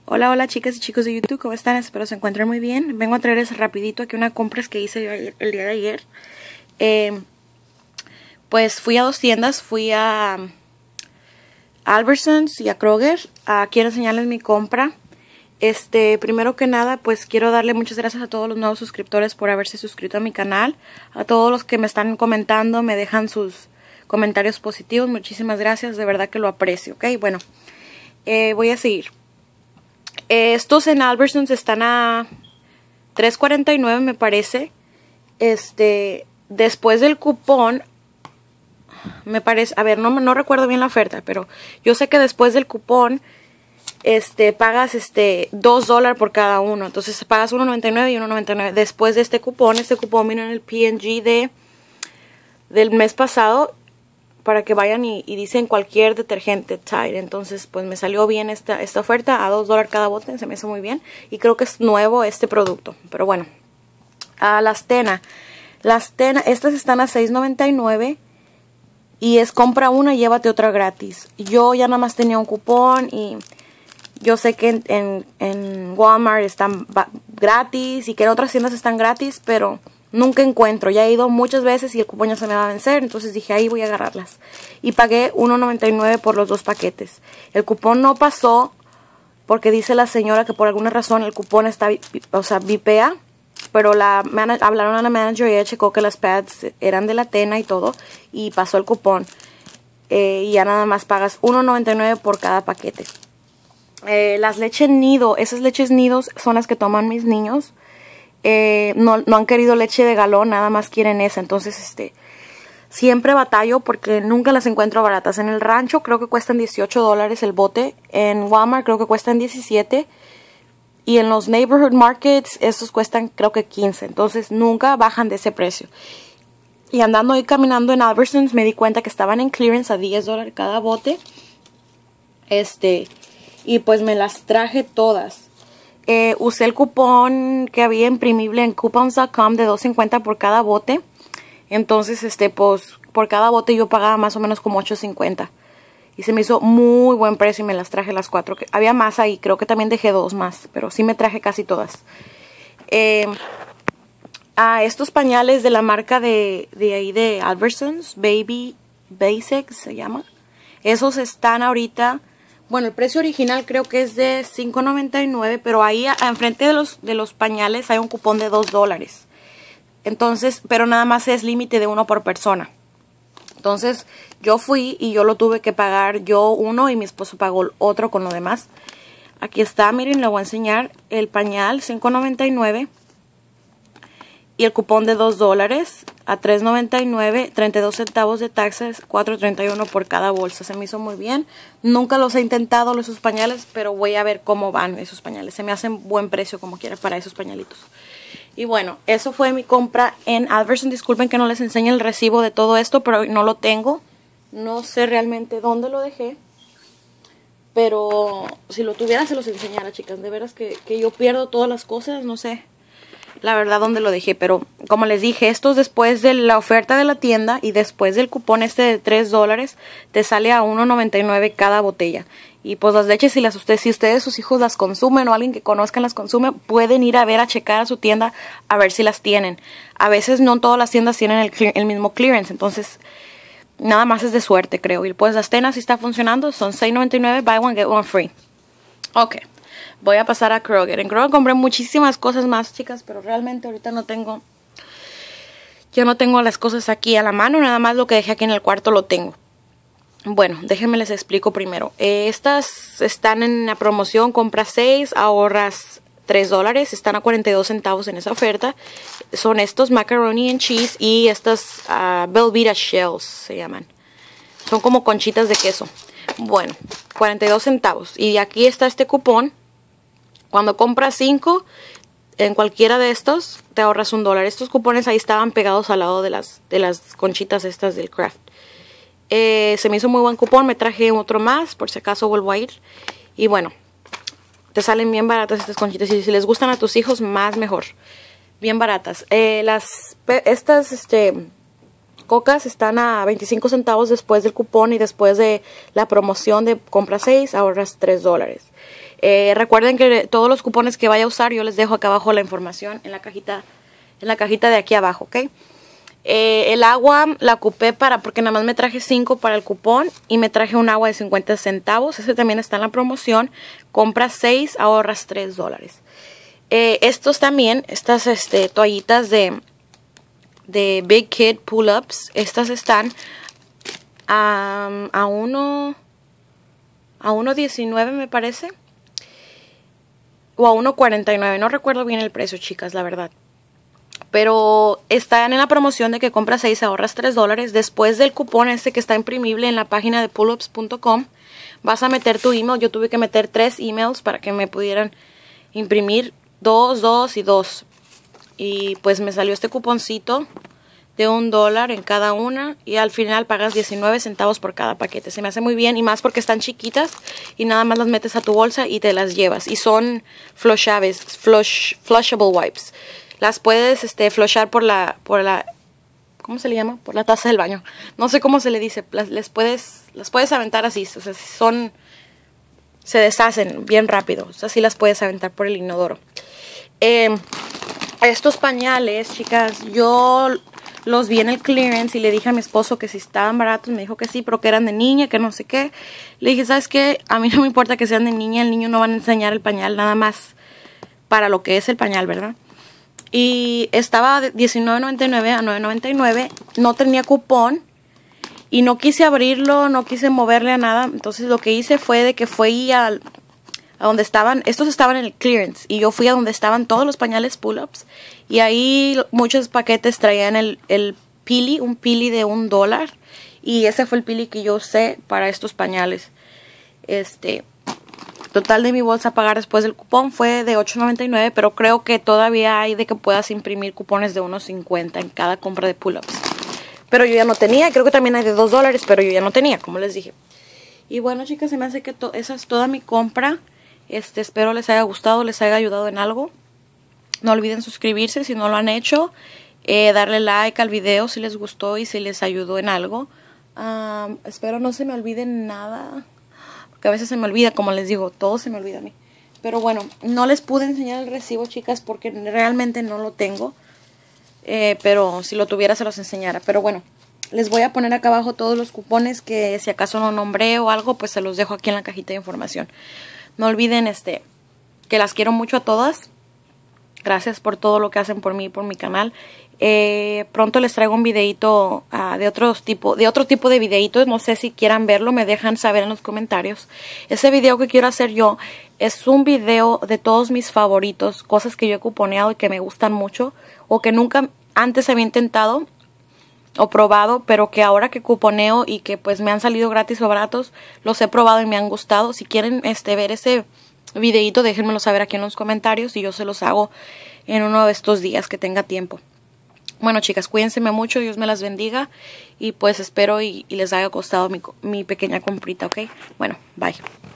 Hola, hola chicas y chicos de YouTube, ¿cómo están? Espero se encuentren muy bien. Vengo a traerles rapidito aquí una compras que hice yo el día de ayer. Pues fui a dos tiendas, fui a Albertsons y a Kroger. Quiero enseñarles mi compra. Primero que nada, pues quiero darle muchas gracias a todos los nuevos suscriptores por haberse suscrito a mi canal. A todos los que me están comentando, me dejan sus comentarios positivos. Muchísimas gracias, de verdad que lo aprecio, ¿ok? Bueno, voy a seguir. Estos en Albertsons están a $3.49 me parece. Después del cupón, me parece, a ver, no recuerdo bien la oferta, pero yo sé que después del cupón, pagas $2 por cada uno. Entonces pagas $1.99 y $1.99. Después de este cupón vino en el P&G del mes pasado, para que vayan y dicen cualquier detergente Tide. Entonces pues me salió bien esta oferta a $2 cada bote, se me hizo muy bien y creo que es nuevo este producto. Pero bueno, las Tena, estas están a $6.99 y es compra una y llévate otra gratis. Yo ya nada más tenía un cupón y yo sé que en Walmart están gratis y que en otras tiendas están gratis, pero nunca encuentro. Ya he ido muchas veces y el cupón ya se me va a vencer. Entonces dije, ahí voy a agarrarlas. Y pagué $1.99 por los dos paquetes. El cupón no pasó porque dice la señora que por alguna razón el cupón está, vipea. Pero hablaron a la manager y ella checó que las pads eran de la Tena y todo. Y pasó el cupón. Y ya nada más pagas $1.99 por cada paquete. Las leches nido, esas leches nidos son las que toman mis niños. No han querido leche de galón, nada más quieren esa. Entonces siempre batallo porque nunca las encuentro baratas. En el rancho creo que cuestan $18 el bote. En Walmart creo que cuestan $17. Y en los neighborhood markets estos cuestan creo que $15. Entonces nunca bajan de ese precio. Y andando ahí caminando en Albertsons me di cuenta que estaban en clearance a $10 cada bote. Y pues me las traje todas. Usé el cupón que había imprimible en coupons.com de $2.50 por cada bote. Entonces, pues por cada bote yo pagaba más o menos como $8.50. Y se me hizo muy buen precio y me las traje las 4. Había más ahí, creo que también dejé 2 más, pero sí me traje casi todas. Estos pañales de la marca de ahí de Albertsons, Baby Basics se llama. Esos están ahorita... Bueno, el precio original creo que es de $5.99, pero ahí enfrente de los pañales hay un cupón de $2. Entonces, pero nada más es límite de uno por persona. Entonces, yo fui y yo lo tuve que pagar yo uno y mi esposo pagó otro con lo demás. Aquí está, miren, le voy a enseñar el pañal, $5.99 y el cupón de $2 a $3.99, 32 centavos de taxes, $4.31 por cada bolsa. Se me hizo muy bien. Nunca los he intentado esos pañales, pero voy a ver cómo van esos pañales. Se me hacen buen precio como quiera para esos pañalitos. Y bueno, eso fue mi compra en Albertsons. Disculpen que no les enseñe el recibo de todo esto, pero no lo tengo. No sé realmente dónde lo dejé. Pero si lo tuviera se los enseñara, chicas. De veras que yo pierdo todas las cosas, no sé la verdad dónde lo dejé, pero como les dije, estos después de la oferta de la tienda y después del cupón de $3 te sale a $1.99 cada botella. Y pues las leches, si ustedes sus hijos las consumen o alguien que conozcan las consume, pueden ir a checar a su tienda a ver si las tienen. A veces no todas las tiendas tienen el mismo clearance, entonces nada más es de suerte, creo. Y pues las Tena sí está funcionando, son $6.99, buy one get one free. Ok. Voy a pasar a Kroger. En Kroger compré muchísimas cosas más, chicas, pero realmente ahorita ya no tengo las cosas aquí a la mano, nada más lo que dejé aquí en el cuarto lo tengo. Bueno, déjenme les explico primero. Estas están en la promoción, compras 6, ahorras $3, están a 42 centavos en esa oferta. Son estos macaroni and cheese y estas Velveeta shells se llaman. Son como conchitas de queso. Bueno, 42 centavos. Y aquí está este cupón. Cuando compras 5 en cualquiera de estos, te ahorras $1. Estos cupones ahí estaban pegados al lado de las conchitas estas del Kraft. Se me hizo muy buen cupón, me traje otro más, por si acaso vuelvo a ir. Y bueno, te salen bien baratas estas conchitas. Y si les gustan a tus hijos, más mejor. Bien baratas. Estas cocas están a 25 centavos después del cupón y después de la promoción de compra 6, ahorras $3. Recuerden que todos los cupones que vaya a usar yo les dejo acá abajo la información en la cajita de aquí abajo, ¿ok? El agua la ocupé porque nada más me traje 5 para el cupón y me traje un agua de 50 centavos. Ese también está en la promoción. Compras 6, ahorras $3. Estos también, estas toallitas de Big Kid Pull-Ups, estas están a 1.19 me parece, o a 1.49, no recuerdo bien el precio, chicas, la verdad. Pero están en la promoción de que compras 6, ahorras $3. Después del cupón que está imprimible en la página de pullups.com, vas a meter tu email. Yo tuve que meter 3 emails para que me pudieran imprimir 2, 2 y 2. Y pues me salió este cuponcito de $1 en cada una. Y al final pagas 19 centavos por cada paquete. Se me hace muy bien, y más porque están chiquitas y nada más las metes a tu bolsa y te las llevas. Y son flushable wipes. Las puedes flushar por la ¿cómo se le llama? Por la taza del baño. No sé cómo se le dice. Las puedes aventar así. O sea, se deshacen bien rápido. O sea, sí las puedes aventar por el inodoro. Estos pañales, chicas, yo los vi en el clearance y le dije a mi esposo que si estaban baratos. Me dijo que sí, pero que eran de niña, que no sé qué. Le dije, ¿sabes qué? A mí no me importa que sean de niña. El niño no van a enseñar el pañal, nada más para lo que es el pañal, ¿verdad? Y estaba de $19.99 a $9.99. No tenía cupón. Y no quise abrirlo, no quise moverle a nada. Entonces lo que hice fue de que fui a donde estaban. Estos estaban en el clearance. Y yo fui a donde estaban todos los pañales pull-ups. Y ahí muchos paquetes traían el pili, un pili de $1. Y ese fue el pili que yo usé para estos pañales. Total de mi bolsa a pagar después del cupón fue de $8.99, pero creo que todavía hay de que puedas imprimir cupones de $1.50 en cada compra de pull-ups. Pero yo ya no tenía, creo que también hay de $2, pero yo ya no tenía, como les dije. Y bueno, chicas, se me hace que esa es toda mi compra. Espero les haya gustado, les haya ayudado en algo. No olviden suscribirse si no lo han hecho. Darle like al video si les gustó y si les ayudó en algo. Espero no se me olvide nada. Que a veces se me olvida, como les digo, todo se me olvida a mí. Pero bueno, no les pude enseñar el recibo, chicas, porque realmente no lo tengo. Pero si lo tuviera se los enseñara. Pero bueno, les voy a poner acá abajo todos los cupones que si acaso no nombré o algo, pues se los dejo aquí en la cajita de información. No olviden que las quiero mucho a todas. Gracias por todo lo que hacen por mí y por mi canal. Pronto les traigo un videito de otro tipo de videitos. No sé si quieran verlo, me dejan saber en los comentarios. Ese video que quiero hacer yo es un video de todos mis favoritos, cosas que yo he cuponeado y que me gustan mucho, o que nunca antes había intentado o probado, pero que ahora que cuponeo y que pues me han salido gratis o baratos, los he probado y me han gustado. Si quieren ver ese videito, déjenmelo saber aquí en los comentarios y yo se los hago en uno de estos días que tenga tiempo. Bueno, chicas, cuídense mucho, Dios me las bendiga y pues espero y les haya gustado mi pequeña comprita, ¿ok? Bueno, bye.